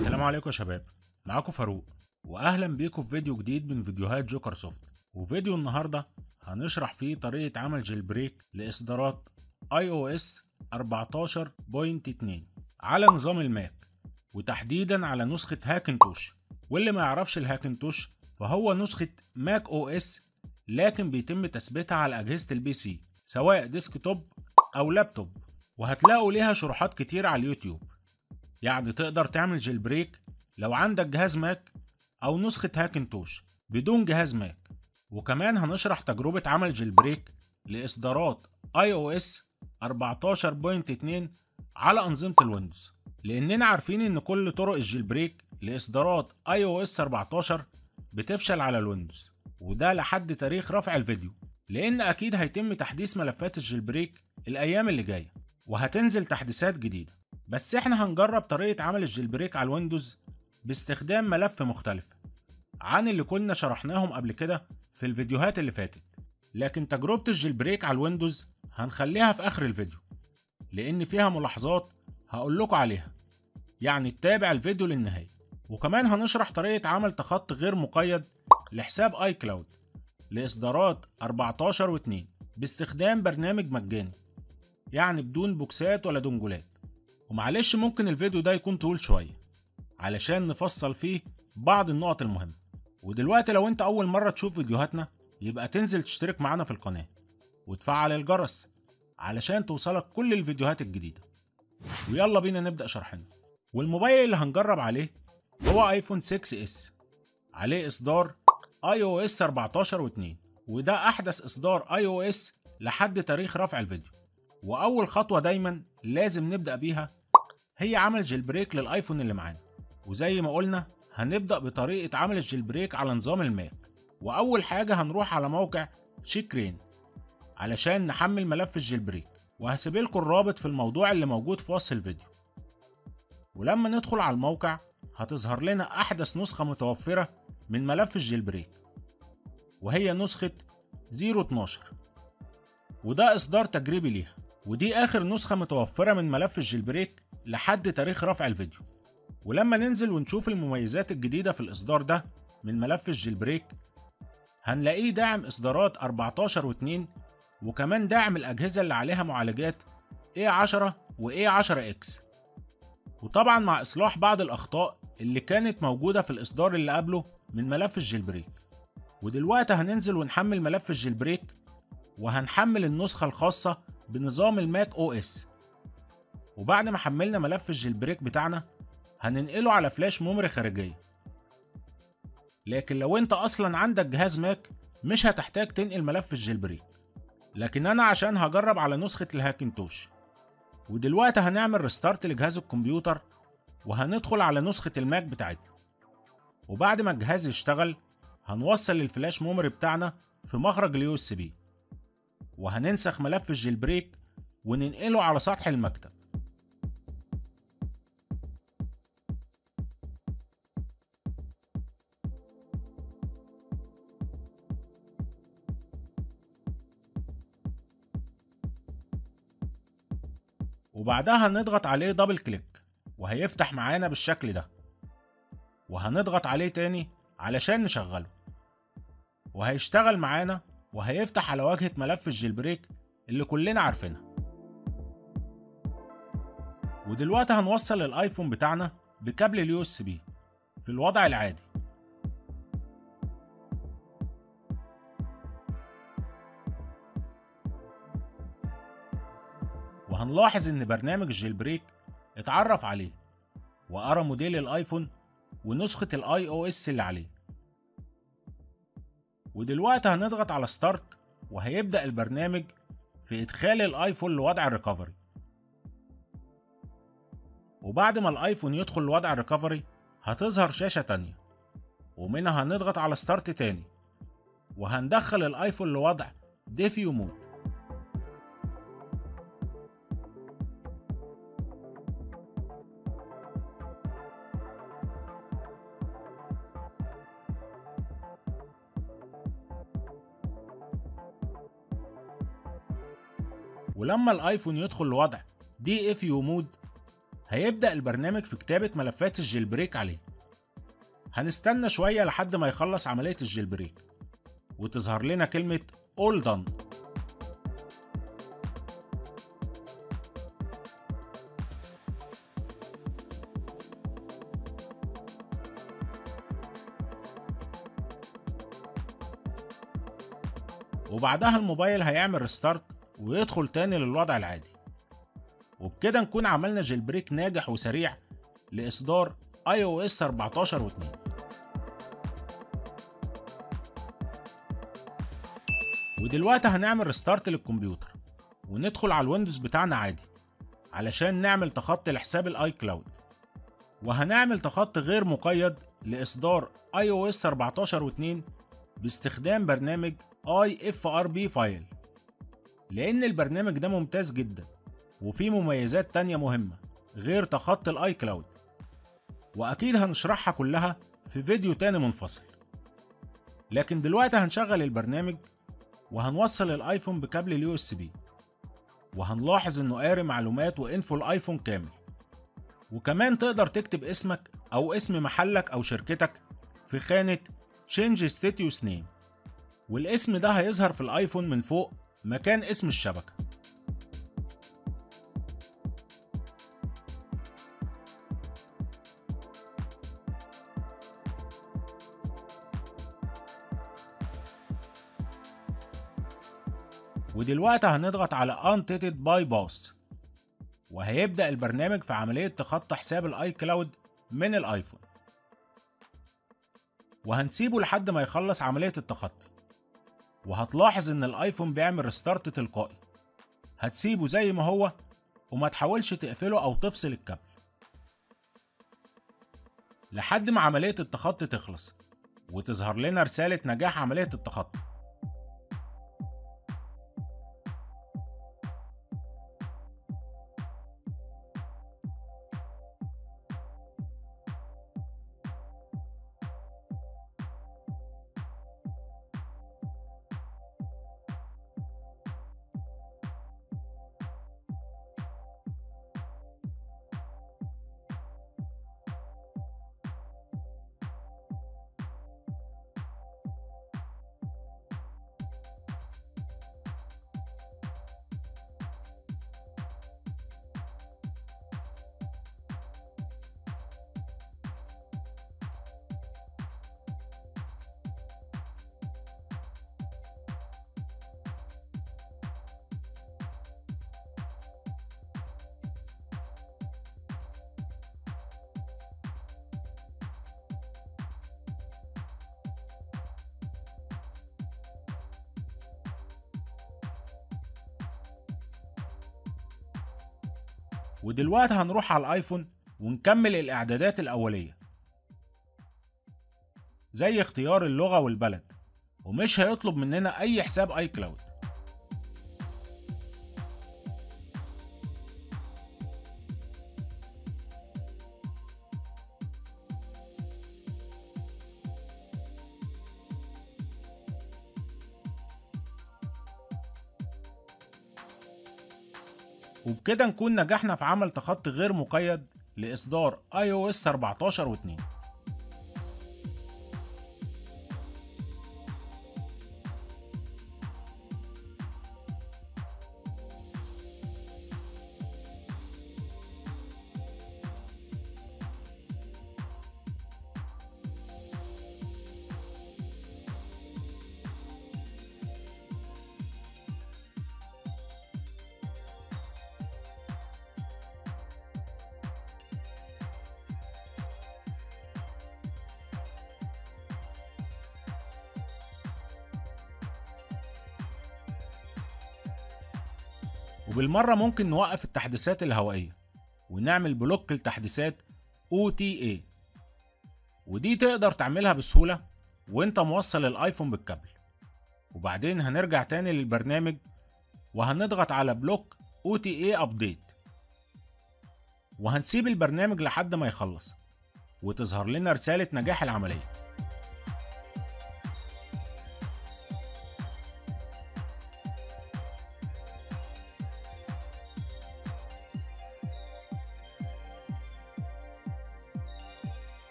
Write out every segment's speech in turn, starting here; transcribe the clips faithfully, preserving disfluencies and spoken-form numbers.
السلام عليكم يا شباب، معاكم فاروق واهلا بيكم في فيديو جديد من فيديوهات جوكر سوفت. وفيديو النهارده هنشرح فيه طريقة عمل جيل بريك لاصدارات اي او اس أربعتاشر نقطة اتنين على نظام الماك، وتحديدا على نسخة هاكنتوش. واللي ما يعرفش الهاكنتوش فهو نسخة ماك او اس، لكن بيتم تثبيتها على اجهزة البي سي سواء ديسكتوب او لابتوب، وهتلاقوا ليها شروحات كتير على اليوتيوب. يعني تقدر تعمل جيل بريك لو عندك جهاز ماك او نسخة هاكنتوش بدون جهاز ماك. وكمان هنشرح تجربة عمل جيل بريك لاصدارات اي او اس أربعتاشر نقطة اتنين على انظمة الويندوز، لاننا عارفين ان كل طرق الجيل بريك لاصدارات اي او اس أربعتاشر بتفشل على الويندوز، وده لحد تاريخ رفع الفيديو، لان اكيد هيتم تحديث ملفات الجيل بريك الايام اللي جاية وهتنزل تحديثات جديدة. بس احنا هنجرب طريقة عمل الجيل بريك على الويندوز باستخدام ملف مختلف عن اللي كنا شرحناهم قبل كده في الفيديوهات اللي فاتت. لكن تجربة الجيل بريك على الويندوز هنخليها في اخر الفيديو، لان فيها ملاحظات هقول لكم عليها، يعني تتابع الفيديو للنهاية. وكمان هنشرح طريقة عمل تخطي غير مقيد لحساب اي كلاود لاصدارات أربعتاشر نقطة اتنين باستخدام برنامج مجاني، يعني بدون بوكسات ولا دونجولات. ومعلش ممكن الفيديو ده يكون طويل شوية علشان نفصل فيه بعض النقط المهمة. ودلوقتي لو انت اول مرة تشوف فيديوهاتنا يبقى تنزل تشترك معانا في القناة وتفعل الجرس علشان توصلك كل الفيديوهات الجديدة. ويلا بينا نبدأ شرحنا. والموبايل اللي هنجرب عليه هو ايفون ستة اس، عليه اصدار اي او اس أربعتاشر نقطة اتنين، وده احدث اصدار اي او اس لحد تاريخ رفع الفيديو. واول خطوة دايما لازم نبدأ بيها هي عمل جيل بريك للايفون اللي معانا. وزي ما قلنا هنبدأ بطريقة عمل الجيل بريك على نظام الماك. واول حاجة هنروح على موقع شيكرين علشان نحمل ملف الجيل بريك، وهسيب لكم الرابط في الموضوع اللي موجود في وصف الفيديو. ولما ندخل على الموقع هتظهر لنا احدث نسخة متوفرة من ملف الجيل بريك، وهي نسخة صفر اتناشر، وده اصدار تجريبي ليها، ودي اخر نسخة متوفرة من ملف الجيل بريك لحد تاريخ رفع الفيديو. ولما ننزل ونشوف المميزات الجديدة في الإصدار ده من ملف الجيل بريك هنلاقيه داعم إصدارات أربعتاشر نقطة اتنين، وكمان داعم الأجهزة اللي عليها معالجات إيه عشرة و إيه عشرة إكس، وطبعا مع إصلاح بعض الأخطاء اللي كانت موجودة في الإصدار اللي قبله من ملف الجيل بريك. ودلوقتي هننزل ونحمل ملف الجيل بريك، وهنحمل النسخة الخاصة بنظام الماك او اس. وبعد ما حملنا ملف الجيل بريك بتاعنا هننقله على فلاش ميموري خارجية. لكن لو انت اصلا عندك جهاز ماك مش هتحتاج تنقل ملف الجيل بريك، لكن انا عشان هجرب على نسخة الهاكنتوش. ودلوقتي هنعمل ريستارت لجهاز الكمبيوتر وهندخل على نسخة الماك بتاعتنا. وبعد ما الجهاز يشتغل هنوصل الفلاش ميموري بتاعنا في مخرج اليو اس بي، وهننسخ ملف الجيل بريك وننقله على سطح المكتب. وبعدها هنضغط عليه دبل كليك وهيفتح معانا بالشكل ده، وهنضغط عليه تاني علشان نشغله وهيشتغل معانا، وهيفتح على واجهة ملف الجيل بريك اللي كلنا عارفينها. ودلوقتي هنوصل الايفون بتاعنا بكابل اليو اس بي في الوضع العادي، وهنلاحظ ان برنامج الجيل بريك اتعرف عليه وقرا موديل الايفون ونسخة الاي او اس اللي عليه. ودلوقتي هنضغط على ستارت وهيبدأ البرنامج في ادخال الايفون لوضع الريكفري. وبعد ما الايفون يدخل لوضع الريكفري هتظهر شاشة تانية، ومنها هنضغط على ستارت تاني وهندخل الايفون لوضع ديفيو مود. ولما الايفون يدخل لوضع دي اف يو مود هيبدأ البرنامج في كتابة ملفات الجيل بريك عليه. هنستنى شوية لحد ما يخلص عملية الجيل بريك وتظهر لنا كلمة All Done. وبعدها الموبايل هيعمل ريستارت ويدخل تاني للوضع العادي. وبكده نكون عملنا جيل بريك ناجح وسريع لإصدار آي أو إس أربعتاشر واتنين. ودلوقتي هنعمل ريستارت للكمبيوتر وندخل على الويندوز بتاعنا عادي علشان نعمل تخطي لحساب الاي كلاود. وهنعمل تخطي غير مقيد لإصدار آي أو إس أربعتاشر واتنين باستخدام برنامج آي إف آر بي فايل، لأن البرنامج ده ممتاز جدا وفيه مميزات تانية مهمة غير تخطي الاي كلاود، وأكيد هنشرحها كلها في فيديو تاني منفصل. لكن دلوقتي هنشغل البرنامج وهنوصل الايفون بكابل اليو اس بي، وهنلاحظ انه قاري معلومات وانفو الايفون كامل. وكمان تقدر تكتب اسمك او اسم محلك او شركتك في خانة Change Status Name، والاسم ده هيظهر في الايفون من فوق مكان اسم الشبكة. ودلوقتي هنضغط على Untitled Bypass وهيبدأ البرنامج في عملية تخطي حساب الاي كلاود من الايفون، وهنسيبه لحد ما يخلص عملية التخطي. وهتلاحظ ان الايفون بيعمل ريستارت تلقائي. هتسيبه زي ما هو وما تحاولش تقفله او تفصل الكابل لحد ما عملية التخطي تخلص وتظهر لنا رسالة نجاح عملية التخطي. ودلوقتي هنروح على الايفون ونكمل الاعدادات الاولية زي اختيار اللغة والبلد، ومش هيطلب مننا اي حساب اي كلاود. وبكده نكون نجحنا في عمل تخطي غير مقيد لإصدار آي أو إس أربعتاشر واتنين. وبالمرة ممكن نوقف التحديثات الهوائية ونعمل بلوك لتحديثات أو تي إيه، ودي تقدر تعملها بسهولة وانت موصل الايفون بالكابل. وبعدين هنرجع تاني للبرنامج وهنضغط على بلوك أو تي إيه أبديت، وهنسيب البرنامج لحد ما يخلص وتظهر لنا رسالة نجاح العملية.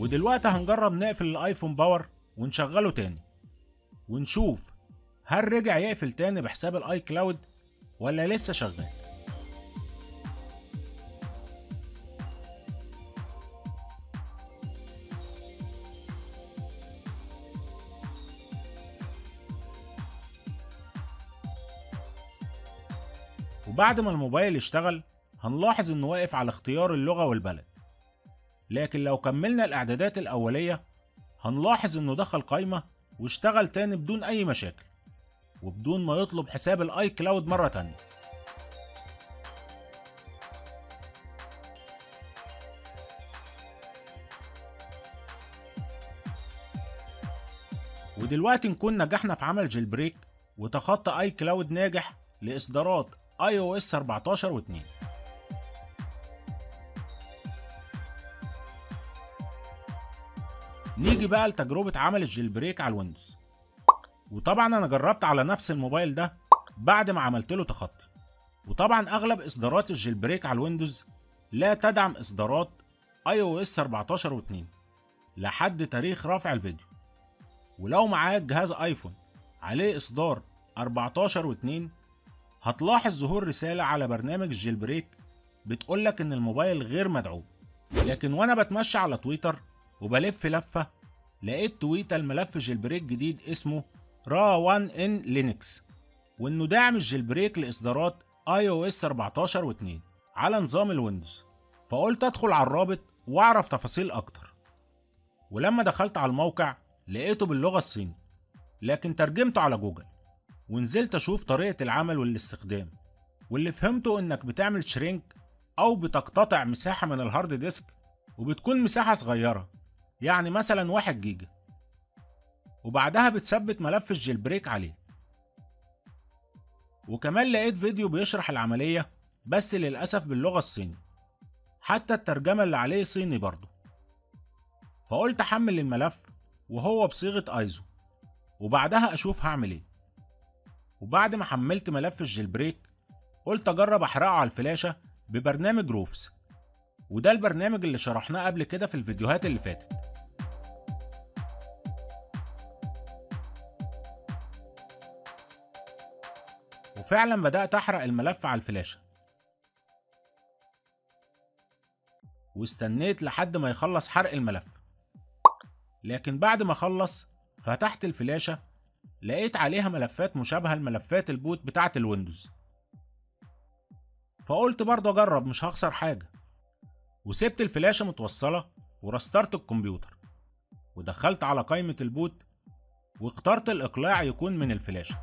ودلوقتي هنجرب نقفل الايفون باور ونشغله تاني ونشوف هل رجع يقفل تاني بحساب الاي كلاود ولا لسه شغال. وبعد ما الموبايل يشتغل هنلاحظ انه واقف على اختيار اللغة والبلد، لكن لو كملنا الاعدادات الاولية هنلاحظ انه دخل قايمة واشتغل تاني بدون اي مشاكل وبدون ما يطلب حساب الاي كلاود مرة تانية. ودلوقتي نكون نجحنا في عمل جيل بريك وتخطى اي كلاود ناجح لاصدارات اي او اس اربعتاشر واتنين. نيجي بقى لتجربة عمل الجيل بريك على الويندوز، وطبعا انا جربت على نفس الموبايل ده بعد ما عملت له تخطي. وطبعا اغلب اصدارات الجيل بريك على الويندوز لا تدعم اصدارات اي او اس اربعتاشر واتنين لحد تاريخ رفع الفيديو. ولو معاك جهاز ايفون عليه اصدار اربعتاشر واتنين هتلاحظ ظهور رسالة على برنامج الجيل بريك بتقولك ان الموبايل غير مدعوم. لكن وانا بتمشى على تويتر وبلف لفة لقيت تويتة الملف جيل بريك جديد اسمه را واحد ان لينكس، وانه داعم الجيل بريك لاصدارات اي او اس اربعتاشر واتنين على نظام الويندوز. فقلت ادخل على الرابط واعرف تفاصيل اكتر. ولما دخلت على الموقع لقيته باللغة الصيني لكن ترجمته على جوجل، ونزلت اشوف طريقة العمل والاستخدام، واللي فهمته انك بتعمل شرينك او بتقتطع مساحة من الهارد ديسك، وبتكون مساحة صغيرة يعني مثلا واحد جيجا، وبعدها بتثبت ملف الجيل بريك عليه. وكمان لقيت فيديو بيشرح العملية بس للأسف باللغة الصيني، حتى الترجمة اللي عليه صيني برضه. فقلت احمل الملف وهو بصيغة ايزو وبعدها اشوف هعمل ايه. وبعد ما حملت ملف الجيل بريك قلت اجرب احرقه على الفلاشة ببرنامج روفس، وده البرنامج اللي شرحناه قبل كده في الفيديوهات اللي فاتت. وفعلا بدأت احرق الملف على الفلاشة، واستنيت لحد ما يخلص حرق الملف. لكن بعد ما خلص فتحت الفلاشة لقيت عليها ملفات مشابهة لملفات البوت بتاعة الويندوز، فقلت برضه اجرب مش هخسر حاجة. وسبت الفلاشة متوصلة ورسترت الكمبيوتر ودخلت على قائمة البوت واخترت الإقلاع يكون من الفلاشة.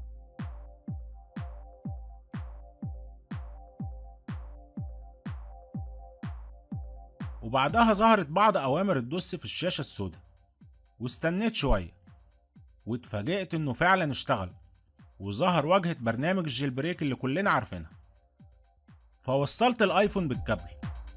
وبعدها ظهرت بعض أوامر الدوس في الشاشة السوداء، واستنيت شوية واتفاجئت إنه فعلا اشتغل وظهر واجهة برنامج الجيل بريك اللي كلنا عارفينها. فوصلت الآيفون بالكابل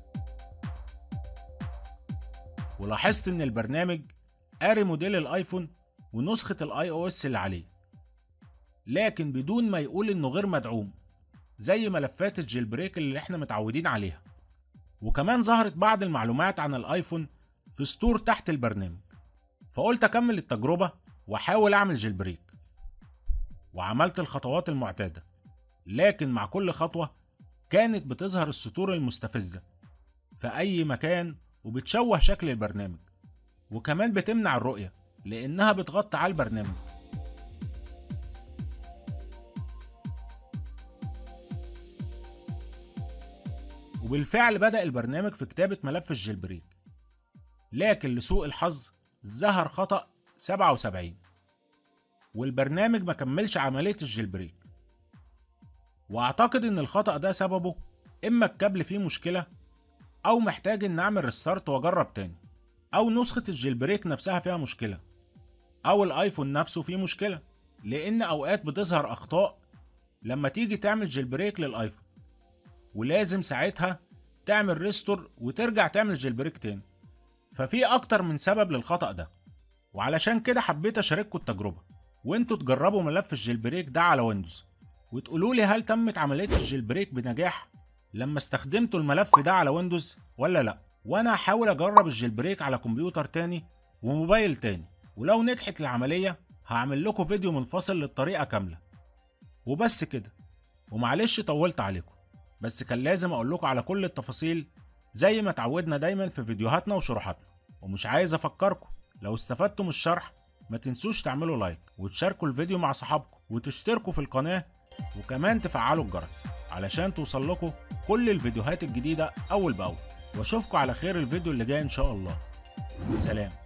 ولاحظت إن البرنامج قاري موديل الآيفون ونسخة الاي او اس اللي عليه، لكن بدون ما يقول إنه غير مدعوم زي ملفات الجيل بريك اللي احنا متعودين عليها. وكمان ظهرت بعض المعلومات عن الايفون في سطور تحت البرنامج. فقلت اكمل التجربة واحاول اعمل جيل بريك، وعملت الخطوات المعتادة، لكن مع كل خطوة كانت بتظهر السطور المستفزة في اي مكان وبتشوه شكل البرنامج، وكمان بتمنع الرؤية لانها بتغطي على البرنامج. وبالفعل بدأ البرنامج في كتابة ملف الجيل بريك، لكن لسوء الحظ ظهر خطأ سبعة وسبعين والبرنامج ما كملش عملية الجيل بريك. واعتقد ان الخطأ ده سببه اما الكابل فيه مشكلة او محتاج ان اعمل ريستارت واجرب تاني، او نسخة الجيل بريك نفسها فيها مشكلة، او الايفون نفسه فيه مشكلة، لان اوقات بتظهر اخطاء لما تيجي تعمل جيل بريك للايفون ولازم ساعتها تعمل ريستور وترجع تعمل جيل بريك تاني. ففي اكتر من سبب للخطأ ده، وعلشان كده حبيت اشارككم التجربة وانتوا تجربوا ملف الجيل بريك ده على ويندوز وتقولوا لي هل تمت عملية الجيل بريك بنجاح لما استخدمتوا الملف ده على ويندوز ولا لا. وانا هحاول اجرب الجيل بريك على كمبيوتر تاني وموبايل تاني، ولو نجحت العملية هعمل لكم فيديو منفصل للطريقة كاملة. وبس كده، ومعلش طولت عليكم، بس كان لازم اقول لكم على كل التفاصيل زي ما اتعودنا دايما في فيديوهاتنا وشروحاتنا. ومش عايز افكركم، لو استفدتوا من الشرح ما تنسوش تعملوا لايك وتشاركوا الفيديو مع صحابكم وتشتركوا في القناة، وكمان تفعلوا الجرس علشان توصل لكم كل الفيديوهات الجديدة اول باول. واشوفكم على خير الفيديو اللي جاي ان شاء الله. سلام.